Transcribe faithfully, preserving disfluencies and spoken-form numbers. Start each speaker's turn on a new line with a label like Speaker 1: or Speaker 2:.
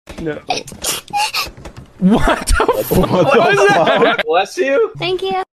Speaker 1: No. What the fuck was that?
Speaker 2: Bless you.
Speaker 3: Thank you.